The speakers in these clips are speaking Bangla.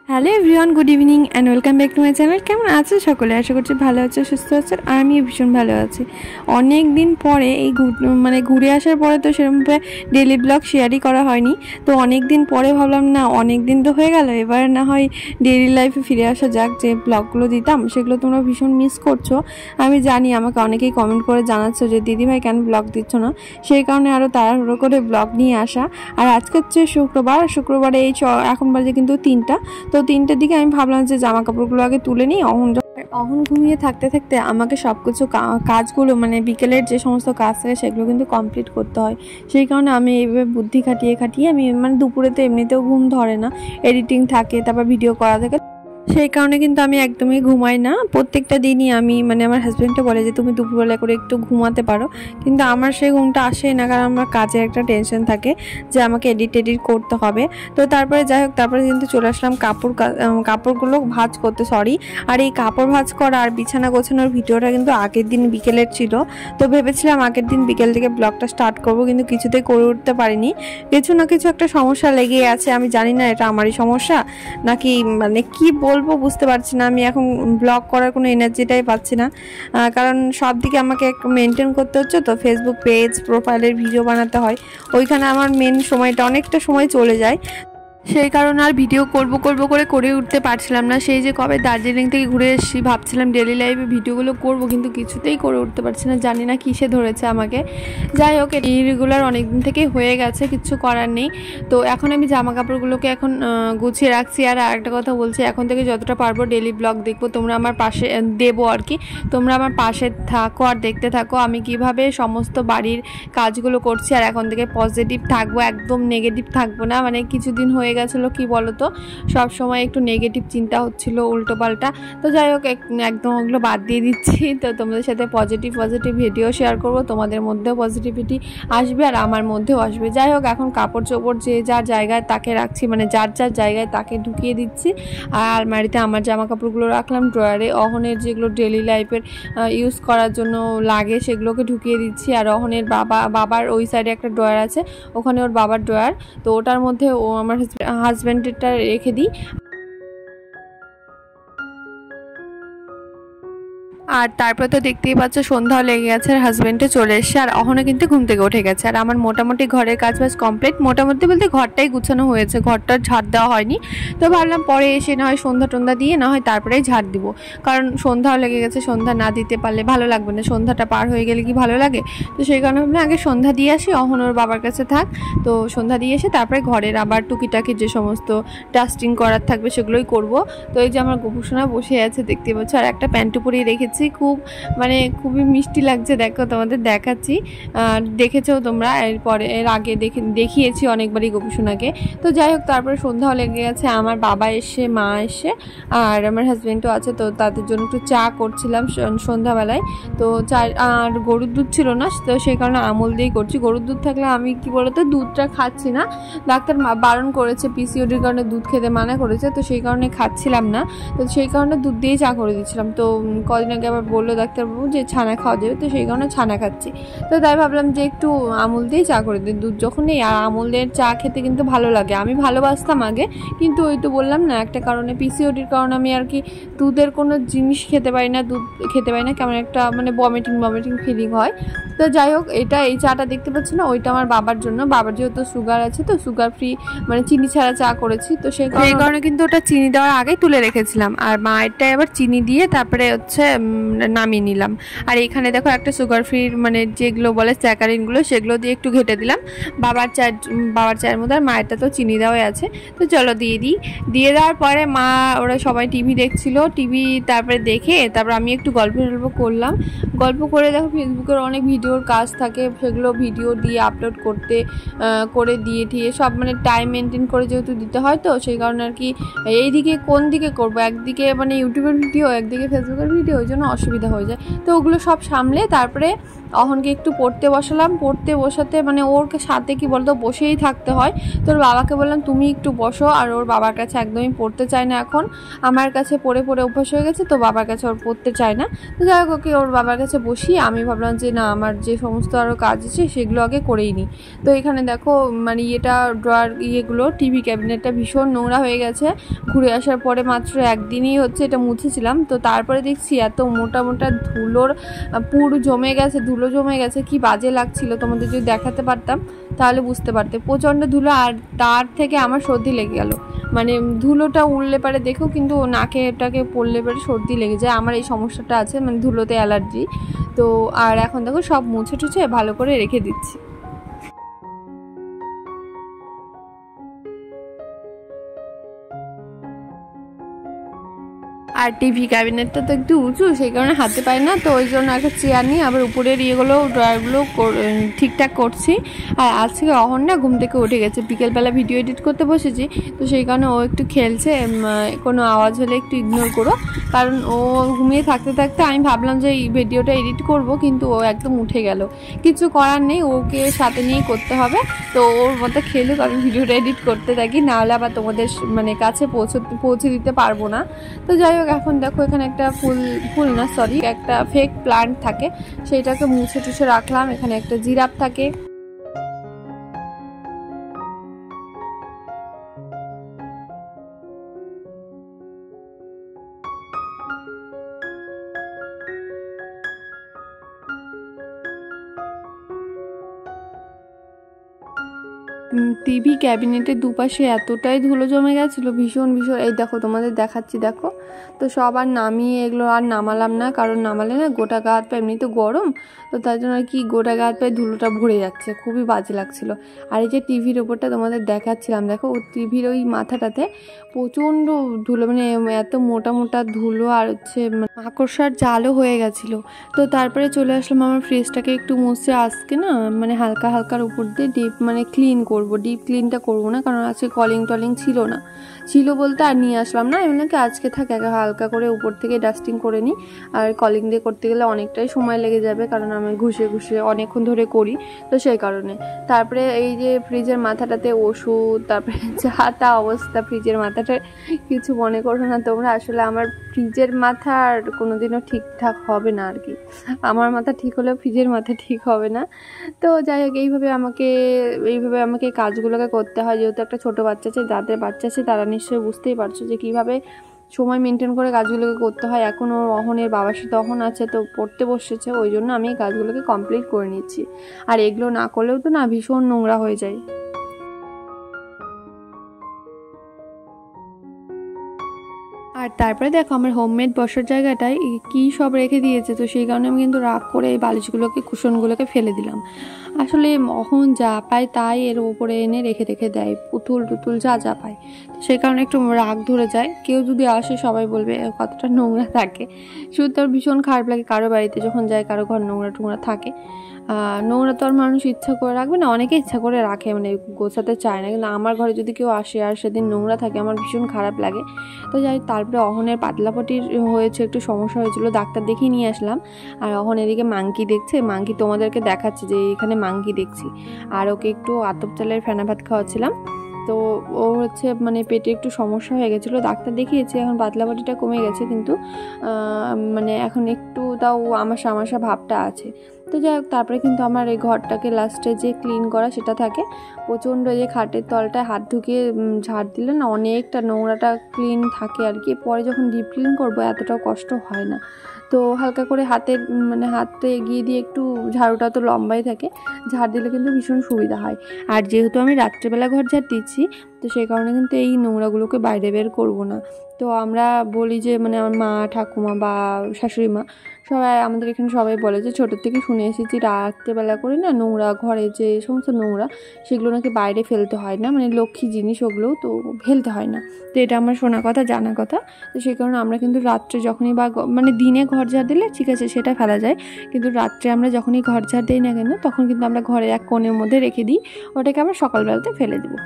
Hello everyone, good evening and welcome back to my channel. কেমন আছো সকলে? আশা করছি ভালো আছো, সুস্থ আছো। আর আমিও ভীষণ ভালো আছি। অনেক দিন পরে এই ঘুরে আসার পরে তো সেরকমভাবে ডেলি ব্লগ শেয়ারই করা হয়নি। তো অনেক দিন পরে ভাবলাম না, অনেক দিন তো হয়ে গেল, এবার না হয় ডেইলি লাইফে ফিরে আসা যাক। যে ব্লগগুলো দিতাম সেগুলো তোমরা ভীষণ মিস করছো। আমি জানি আমাকে অনেকেই কমেন্ট করে জানাচ্ছো যে দিদিভাই কেন ব্লগ দিচ্ছ না। সেই কারণে আরও তাড়াহুড়ো করে ব্লগ নিয়ে আসা। আর আজকে হচ্ছে শুক্রবারে এই এখন বাজে কিন্তু 3টা। তো 3টের দিকে আমি ভাবলাম যে জামা কাপড়গুলো আগে তুলে নিই। অহন ঘুমিয়ে থাকতে থাকতে আমাকে সব কিছু কাজগুলো মানে বিকেলের যে সমস্ত কাজ থাকে সেগুলো কিন্তু কমপ্লিট করতে হয়। সেই কারণে আমি এইভাবে বুদ্ধি খাটিয়ে আমি মানে দুপুরে তো এমনিতেও ঘুম ধরে না, এডিটিং থাকে, তারপর ভিডিও করা থাকে। সেই কারণে কিন্তু আমি একদমই ঘুমাই না। প্রত্যেকটা দিনই আমি মানে আমার হাজব্যান্ডটা বলে যে তুমি দুপুরবেলা করে একটু ঘুমাতে পারো, কিন্তু আমার সেই ঘুমটা আসেই না, কারণ আমার কাজের একটা টেনশন থাকে যে আমাকে এডিট করতে হবে। তো তারপরে যাই হোক, তারপরে কিন্তু চলে আসলাম কাপড়গুলো ভাঁজ করতে। আর এই কাপড় ভাঁজ করা আর বিছানা গোছানোর ভিডিওটা কিন্তু আগের দিন বিকেলের ছিল। তো ভেবেছিলাম আগের দিন বিকেল থেকে ব্লগটা স্টার্ট করব, কিন্তু কিছুতেই করে উঠতে পারিনি। কিছু না কিছু একটা সমস্যা লেগেই আছে। আমি জানি না এটা আমারই সমস্যা নাকি মানে কি বলবো বুঝতে পারছি না। আমি এখন ব্লগ করার কোনো এনার্জিটাই পাচ্ছি না, কারণ সব দিকে আমাকে একটু মেনটেন করতে হচ্ছে। তো ফেসবুক পেজ প্রোফাইলের ভিডিও বানাতে হয়, ওইখানে আমার মেন সময়টা অনেকটা সময় চলে যায়। সেই কারণে আর ভিডিও করে উঠতে পারছিলাম না। সেই যে কবে দার্জিলিং থেকে ঘুরে এসেছি, ভাবছিলাম ডেলি লাইফে ভিডিওগুলো করব, কিন্তু কিছুতেই করে উঠতে পারছি না। জানি না কিসে ধরেছে আমাকে। যাই হোক, ইরেগুলার অনেক দিন থেকেই হয়ে গেছে, কিছু করার নেই। তো এখন আমি জামা কাপড়গুলোকে এখন গুছিয়ে রাখছি। আর আরেকটা কথা বলছি, এখন থেকে যতটা পারবো ডেলি ব্লগ দেখবো, তোমরা আমার পাশে দেবো আর কি। তোমরা আমার পাশে থাকো আর দেখতে থাকো আমি কিভাবে সমস্ত বাড়ির কাজগুলো করছি। আর এখন থেকে পজিটিভ থাকবো, একদম নেগেটিভ থাকবো না। মানে কিছুদিন হয়ে গেছিলো কি বলতো, সব সময় একটু নেগেটিভ চিন্তা হচ্ছিল, উল্টো পাল্টা। তো যাই হোক, একদম ওগুলো বাদ দিয়ে দিচ্ছি। তো তোমাদের সাথে পজিটিভ ভিডিও শেয়ার করব, তোমাদের মধ্যেও পজিটিভিটি আসবে আর আমার মধ্যেও আসবে। যাই হোক, এখন কাপড় চোপড় যে যার জায়গায় তাকে রাখছি, মানে যার জায়গায় তাকে ঢুকিয়ে দিচ্ছি। আর আলমারিতে আমার জামা কাপড়গুলো রাখলাম, ড্রয়ারে অহনের যেগুলো ডেলি লাইফের ইউজ করার জন্য লাগে সেগুলোকে ঢুকিয়ে দিচ্ছি। আর অহনের বাবার ওই সাইডে একটা ড্রয়ার আছে, ওখানে ওর বাবার ড্রয়ার, তো ওটার মধ্যে ও আমার হাজব্যান্ডেরটা রেখে দিই। আর তারপর তো দেখতেই পাচ্ছ সন্ধ্যাও লেগে গেছে, আর হাজব্যান্ডে চলে এসছে, আর অহনও কিন্তু ঘুম থেকে উঠে গেছে। আর আমার মোটামুটি ঘরের কাজ বাজ কমপ্লিট, মোটামুটি বলতে ঘরটাই গুছানো হয়েছে, ঘরটার ঝাড় দেওয়া হয়নি। তো ভাবলাম পরে এসে না হয় সন্ধ্যা টন্ধা দিয়ে না হয় তারপরেই ঝাড় দিব, কারণ সন্ধ্যাও লেগে গেছে। সন্ধ্যা না দিতে পারলে ভালো লাগবে না, সন্ধ্যাটা পার হয়ে গেলে কি ভালো লাগে। তো সেই কারণে ভাবলাম আগে সন্ধ্যা দিয়ে আসি, অহন ওর বাবার কাছে থাক। তো সন্ধ্যা দিয়ে এসে তারপরে ঘরের আবার টুকিটাকি যে সমস্ত ডাস্টিং করার থাকবে সেগুলোই করব। তো এই যে আমার গোপুসোনা বসে আছে দেখতে পাচ্ছ, আর একটা প্যান্টু পরিয়ে রেখেছি, খুবই মিষ্টি লাগছে। দেখো তোমাদের দেখাচ্ছি, দেখেছো তোমরা এর আগে দেখিয়েছি অনেকবারই গোপুসোনাকে। তো যাই হোক, তারপরে সন্ধ্যাও লেগে গেছে, আমার বাবা এসে, মা এসে, আর আমার হাজব্যান্ডও আছে। তো তাদের জন্য একটু চা করছিলাম সন্ধ্যাবেলায়। তো চা আর গরুর দুধ ছিল না, তো সেই কারণে আমুল দিয়েই করছি। গরুর দুধ থাকলে আমি কি বলতো দুধটা খাচ্ছি না, ডাক্তার বারণ করেছে, পিসিওডির কারণে দুধ খেতে মানা করেছে, তো সেই কারণে খাচ্ছিলাম না। তো সেই কারণে দুধ দিয়েই চা করে দিচ্ছিলাম। তো কদিন আগে আবার বললো ডাক্তারবাবু যে ছানা খাওয়া যাবে, তো সেই কারণে ছানা খাচ্ছি। তো তাই ভাবলাম যে একটু আমুল দিয়ে চা করে দিই, দুধ যখন নেই। আর আমুলের চা খেতে কিন্তু ভালো লাগে, আমি ভালোবাসতাম আগে, কিন্তু ওই তো বললাম না একটা কারণে, পিসিওডির কারণে আমি আর কি দুধের কোনো জিনিস খেতে পারি না, দুধ খেতে পারি না, কেমন একটা মানে বমিটিং ফিলিং হয়। তো যাই হোক, এই চাটা দেখতে পাচ্ছি না, ওইটা আমার বাবার জন্য। বাবার যেহেতু সুগার আছে, তো সুগার ফ্রি মানে চিনি ছাড়া চা করেছি, তো সেই কারণে কিন্তু ওটা চিনি দেওয়ার আগেই তুলে রেখেছিলাম। আর মায়েরটাই আবার চিনি দিয়ে তারপরে হচ্ছে নামিয়ে নিলাম। আর এখানে দেখো একটা সুগার ফ্রি মানে যেগুলো বলে স্যাকারিনগুলো, সেগুলো দিয়ে একটু ঘেটে দিলাম বাবার চায়ের মধ্যে। আর মায়েরটা তো চিনি দেওয়াই আছে, তো চলো দিয়ে দেওয়ার পরে মা ওরা সবাই টিভি দেখছিল, তারপরে দেখে তারপর আমি একটু গল্প করলাম। গল্প করে দেখো ফেসবুকের অনেক ভিডিওর কাজ থাকে, সেগুলো ভিডিও দিয়ে আপলোড করে দিয়ে সব মানে টাইম মেনটেন করে যেহেতু দিতে হয়, তো সেই কারণে আর কি এইদিকে কোন দিকে করবো, একদিকে মানে ইউটিউবের ভিডিও, একদিকে ফেসবুকের ভিডিও, ওই জন্য অসুবিধা হয়ে যায়। তো ওগুলো সব সামলে তারপরে অহনকে একটু পড়তে বসালাম। পড়তে বসাতে মানে ওর সাথে কি বলতো বসেই থাকতে হয়। তোর বাবাকে বললাম তুমি একটু বসো, আর ওর বাবার কাছে একদমই পড়তে চায় না এখন। আমার কাছে পড়ে পড়ে অভ্যাস হয়ে গেছে, তো বাবার কাছে ওর পড়তে চায় না। তো যাই হোক ওকে ওর বাবার কাছে বসিয়ে আমি ভাবলাম যে না, আমার যে সমস্ত আরও কাজ আছে সেগুলো আগে করেই নিই। তো এখানে দেখো মানে ড্রয়ার ইয়েগুলো, টিভি ক্যাবিনেটটা ভীষণ নোংরা হয়ে গেছে। ঘুরে আসার পরে মাত্র একদিনই হচ্ছে এটা মুছেছিলাম, তো তারপরে দেখছি এত মোটা মোটা ধুলোর পুরো জমে গেছে, ধুলো জমে গেছে, কি বাজে লাগছিল। তোমাদের যদি দেখাতে পারতাম তাহলে বুঝতে পারতে, প্রচণ্ড ধুলো। আর তার থেকে আমার সর্দি লেগে গেল, মানে ধুলোটা উড়লে পারে দেখো, কিন্তু নাকেটাকে পড়লে পারে সর্দি লেগে যায়। আমার এই সমস্যাটা আছে, মানে ধুলোতে অ্যালার্জি। তো আর এখন দেখো সব মুছে টুছে ভালো করে রেখে দিচ্ছি। আর টিভি ক্যাবিনেটটা তো একটু উঁচু, সেই কারণে হাতে পাই না, তো ওই জন্য একটা চেয়ার নিয়ে আবার উপরের ইয়েগুলো ড্রয়ারগুলো ঠিকঠাক করছি। আর আজকে অহন না ঘুম থেকে উঠে গেছে, বিকেলবেলা ভিডিও এডিট করতে বসেছি, তো সেই কারণে ও একটু খেলছে। কোনো আওয়াজ হলে একটু ইগনোর করো, কারণ ও ঘুমিয়ে থাকতে থাকতে আমি ভাবলাম যে এই ভিডিওটা এডিট করব, কিন্তু ও একদম উঠে গেল। কিছু করার নেই, ওকে সাথে নিয়ে করতে হবে। তো ওর মতো খেলুক, আমি ভিডিওটা এডিট করতে থাকি, নাহলে আবার তোমাদের মানে কাছে পৌঁছে দিতে পারবো না। তো যাই হোক এখন দেখো এখানে একটা ফুল না সরি একটা ফেক প্লান্ট থাকে, সেইটাকে মুছে টুছে রাখলাম। এখানে একটা জিরাফ থাকে। টিভি ক্যাবিনেটের দুপাশে এতটাই ধুলো জমে গেছিলো, ভীষণ ভীষণ। এই দেখো তোমাদের দেখাচ্ছি, দেখো। তো সব আর নামিয়ে এগুলো আর নামালাম না, কারণ নামালে না গোটা গা হাত পায়ে, এমনি তো গরম, তো তার জন্য আর কি গোটা গা হাত পায়ে ধুলোটা ভরে যাচ্ছে, খুবই বাজে লাগছিলো। আর এই যে টিভির ওপরটা তোমাদের দেখাচ্ছিলাম, দেখো ও টিভির ওই মাথাটাতে প্রচণ্ড ধুলো, মানে এত মোটা মোটা ধুলো, আর হচ্ছে মাকড়সার জালও হয়ে গেছিলো। তো তারপরে চলে আসলাম আমার ফ্রিজটাকে একটু মুছে, আজকে না মানে হালকা হালকার উপর দিয়ে ডিপ মানে ক্লিন করবো। ডিপ ক্লিনটা করবো না, কারণ আজকে কলিং টলিং ছিল বলতে আর নিয়ে আসলাম না। এমনি কি আজকে থাকে হালকা করে উপর থেকে ডাস্টিং করে নিই। আর কলিং দিয়ে করতে গেলে অনেকটাই সময় লেগে যাবে, কারণ আমি ঘুষে ঘুষে অনেকক্ষণ ধরে করি, তো সেই কারণে। তারপরে এই যে ফ্রিজের মাথাটাতে ওষুধ, তারপরে যা তা অবস্থা ফ্রিজের মাথাটা, কিছু মনে করো না তোমরা। আসলে আমার ফ্রিজের মাথা আর কোনোদিনও ঠিকঠাক হবে না আর কি। আমার মাথা ঠিক হলেও ফ্রিজের মাথা ঠিক হবে না। তো যাই হোক এইভাবে আমাকে কাজগুলোকে করতে হয়, যেহেতু একটা ছোটো বাচ্চা আছে, যাদের বাচ্চা আছে তারা নিশ্চয়ই বুঝতেই পারছো যে কীভাবে সময় মেনটেন করে কাজগুলোকে করতে হয়। এখন ওর অহনের বাবার সাথে অহন আছে, তো পড়তে বসেছে, ওই জন্য আমি এই কাজগুলোকে কমপ্লিট করে নিচ্ছি। আর এগুলো না করলেও তো না ভীষণ নোংরা হয়ে যায়। আর তারপরে দেখো আমার হোমমেড বসার জায়গাটায় কী সব রেখে দিয়েছে, তো সেই কারণে আমি কিন্তু রাগ করে এই বালিশগুলোকে কুশনগুলোকে ফেলে দিলাম। আসলে অহন যা পায় তাই এর ওপরে এনে রেখে রেখে দেয়, পুতুল টুতুল যা যা পায়, তো সেই কারণে একটু রাগ ধরে যায়। কেউ যদি আসে সবাই বলবে কতটা নোংরা থাকে। শুধু তোর ভীষণ খারাপ লাগে কারো বাড়িতে যখন যায়, কারো ঘর নোংরা টোংরা থাকে। নোংরা তো আর মানুষ ইচ্ছা করে রাখবে না, অনেকে ইচ্ছা করে রাখে, মানে গোছাতে চায় না, কিন্তু আমার ঘরে যদি কেউ আসে আর সেদিন নোংরা থাকে আমার ভীষণ খারাপ লাগে। তো যাই তারপরে অহনের পাতলাপটির হয়েছে, একটু সমস্যা হয়েছিল, ডাক্তার দেখিয়ে নিয়ে আসলাম। আর অহন এদিকে মাংকি দেখছে, মাংকি তোমাদেরকে দেখাচ্ছে যে এখানে মাংকি দেখছি। আর ওকে একটু আতপ চালের ফেনা ভাত খাওয়াচ্ছিলাম। তো ও হচ্ছে মানে পেটে একটু সমস্যা হয়ে গেছিলো, ডাক্তার দেখিয়েছি, এখন পাতলাপাটিটা কমে গেছে, কিন্তু মানে এখন একটু তাও আমাশা আমাশা ভাবটা আছে। তো যাই হোক তারপরে কিন্তু আমার এই ঘরটাকে লাস্টে যে ক্লিন করা সেটা থাকে। প্রচণ্ড যে খাটের তলটায় হাত ঢুকিয়ে ঝাড় দিলে না অনেকটা নোংরাটা ক্লিন থাকে আর কি। পরে যখন ডিপ ক্লিন করবো এতটাও কষ্ট হয় না। তো হালকা করে হাতে এগিয়ে দিয়ে একটু, ঝাড়ুটা তো লম্বাই থাকে, ঝাড় দিলে কিন্তু ভীষণ সুবিধা হয়। আর যেহেতু আমি রাত্রেবেলা ঘর ঝাড় দিচ্ছি, তো সেই কারণে কিন্তু এই নোংরাগুলোকে বাইরে বের করবো না। তো আমরা বলি যে মানে আমার মা ঠাকুমা বা শাশুড়ি মা সবাই, আমাদের এখানে সবাই বলে যে ছোটোর থেকে শুনে এসেছি রাত্রেবেলা করে না নোংরা, ঘরে যে সমস্ত নোংরা সেগুলো নাকি বাইরে ফেলতে হয় না, মানে লক্ষ্মী জিনিস ওগুলোও তো ফেলতে হয় না। তো এটা আমার শোনা কথা জানা কথা। তো সেই কারণে আমরা কিন্তু রাত্রে যখনই বা মানে দিনে ঘর ঝাড় দিলে ঠিক আছে সেটা ফেলা যায়, কিন্তু রাত্রে আমরা যখনই ঘর ঝাড় দিই না কেন তখন কিন্তু আমরা ঘরে এক কোণের মধ্যে রেখে দিই, ওটাকে আবার সকালবেলাতে ফেলে দেবো।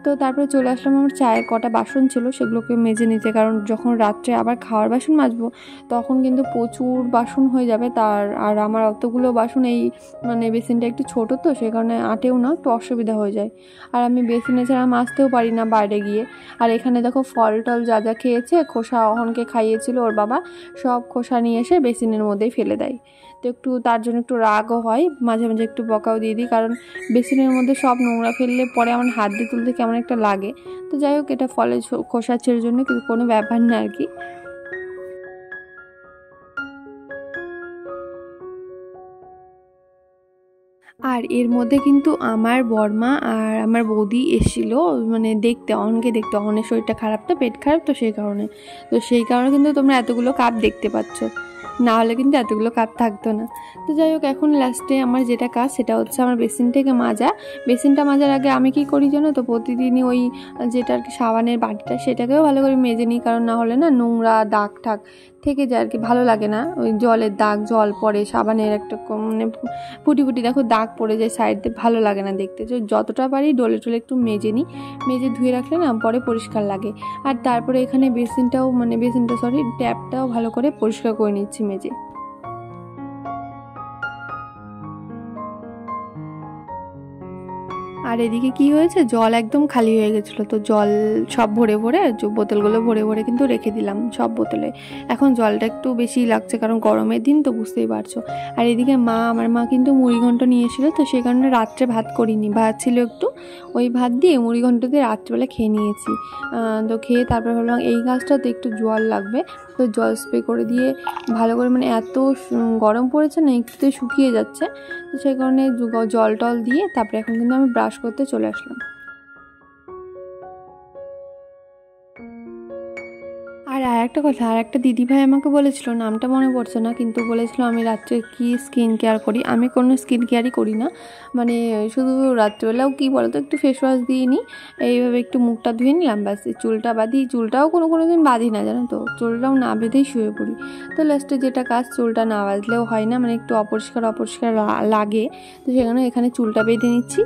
তো তারপরে চলে আসলাম আমার চায়ের কটা বাসন ছিল সেগুলোকে মেজে নিতে, কারণ যখন রাত্রে আবার খাওয়ার বাসন মাজবো তখন কিন্তু প্রচুর বাসন হয়ে যাবে। আর আমার অতগুলো বাসন এই মানে বেসিনটা একটু ছোট, তো সেই কারণে আটেও না, একটু অসুবিধা হয়ে যায়। আর আমি বেসিনে ছাড়া মাজতেও পারি না বাইরে গিয়ে। আর এখানে দেখো ফল টল যা যা খেয়েছে, খোসা অহনকে খাইয়েছিল ওর বাবা, সব খোসা নিয়ে এসে বেসিনের মধ্যেই ফেলে দেয়। তো একটু তার জন্য একটু রাগও হয়, মাঝে মাঝে একটু বকাও দিয়ে দিই, কারণ বেসিনের মধ্যে সব নোংরা ফেললে পরে আমার হাত দিয়ে তুলতে কেমন একটা লাগে। তো যাই হোক, এটা ফলের খোসা ছেড়ে জন্য কিন্তু কোনো ব্যাপার না আর কি। আর এর মধ্যে কিন্তু আমার বড়মা আর আমার বৌদি এসেছিল মানে দেখতে, অহনকে দেখতে। অহনের শরীরটা খারাপ, তো পেট খারাপ, তো সেই কারণে কিন্তু তোমরা এতগুলো কাপ দেখতে পাচ্ছ, না হলে কিন্তু এতগুলো কাপ থাকতো না। তো যাই হোক, এখন লাস্টে আমার যেটা কাজ সেটা হচ্ছে আমার বেসিনটাকে মাজা। বেসিনটা মাজার আগে আমি কি করি জানো তো, প্রতিদিনই ওই যেটা আর কি সাবানের বাটিটা সেটাকেও ভালো করে মেজে নিই, কারণ না হলে না নোংরা দাগ ঠাক থেকে যায় আর কি, ভালো লাগে না। ওই জলের দাগ, জল পড়ে, সাবানের একটা মানে ফুটি ফুটি দেখো দাগ পড়ে যায় সাইড দিয়ে, ভালো লাগে না দেখতে। তো যতটা পারি ডলে টলে একটু মেজে নিই, মেজে ধুয়ে রাখলে না পরে পরিষ্কার লাগে। আর তারপরে এখানে ট্যাপটাও ভালো করে পরিষ্কার করে নিচ্ছি মেজে। আর এদিকে কি হয়েছে, জল একদম খালি হয়ে গেছিলো, তো জল সব ভরে ভরে বোতলগুলো ভরে ভরে কিন্তু রেখে দিলাম সব বোতলে। এখন জলটা একটু বেশিই লাগছে, কারণ গরমের দিন তো বুঝতেই পারছো। আর এদিকে আমার মা কিন্তু মুড়ি ঘন্ট নিয়ে এসেছিলো, তো সেই কারণে রাত্রে ভাত করিনি, ভাত ছিল একটু, ওই ভাত দিয়ে মুড়ি ঘন্ট দিয়ে রাত্রেবেলা খেয়ে নিয়েছি। তো খেয়ে তারপর ভাবলাম এই গাছটাতে একটু জল লাগবে, তো জল স্প্রে করে দিয়ে ভালো করে, মানে এত গরম পড়েছে না, একটুতে শুকিয়ে যাচ্ছে, তো সেই কারণে জল টল দিয়ে তারপরে এখন কিন্তু আমি ব্রাশ করতে চলে আসলাম। আর একটা কথা, আর একটা দিদিভাই আমাকে বলেছিল, নামটা মনে পড়ছে না, কিন্তু বলেছিল আমি রাত্রে কি স্কিন কেয়ার করি। আমি কোনো স্কিন কেয়ারই করি না, মানে শুধু রাত্রেবেলাও কি বলতো একটু ফেস ওয়াশ দিয়ে নিই, এইভাবে একটু মুখটা ধুয়ে নিলাম, ব্যাস। চুলটা বাঁধি, চুলটাও কোনো দিন বাঁধি না জানো তো, চুলটাও না বেঁধেই শুয়ে পড়ি। তো লাস্টে যেটা কাজ, চুলটা না বাঁধলেও হয় না, মানে একটু অপরিষ্কার লাগে, তো সেখানে এখানে চুলটা বেঁধে নিচ্ছি।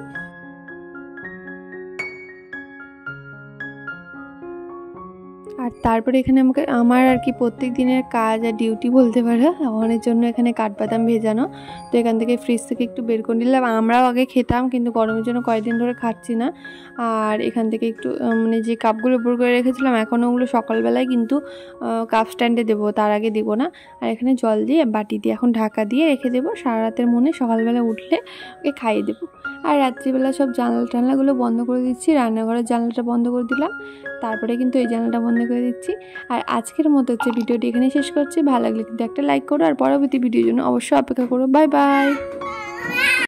আর তারপরে এখানে আমার আর কি প্রত্যেক দিনের কাজ আর ডিউটি বলতে পারো, ওখানের জন্য এখানে কাঠবাদাম ভেজানো। তো এখান থেকে ফ্রিজ থেকে একটু বের করে নিলাম, আমরাও আগে খেতাম কিন্তু গরমের জন্য কয়েকদিন ধরে খাচ্ছি না। আর এখান থেকে একটু মানে যে কাপগুলো উপর করে রেখেছিলাম, এখন ওগুলো সকালবেলায় কিন্তু কাপ স্ট্যান্ডে দেবো, তার আগে দেবো না। আর এখানে জল দিয়ে বাটি দিয়ে এখন ঢাকা দিয়ে রেখে দেবো, সারা রাতের মনে সকালবেলা উঠলে ওকে খাইয়ে দেবো। আর রাত্রিবেলা সব জানলাগুলো বন্ধ করে দিচ্ছি, রান্নাঘরের জানলাটা বন্ধ করে দিলাম, তারপরে কিন্তু এই জানলাটা বন্ধ করে দিচ্ছি। আর আজকের মতো হচ্ছে ভিডিওটি এখানে শেষ করছি। ভালো লাগলে কিন্তু একটা লাইক করো, আর পরবর্তী ভিডিওর জন্য অবশ্যই অপেক্ষা করো। Bye by.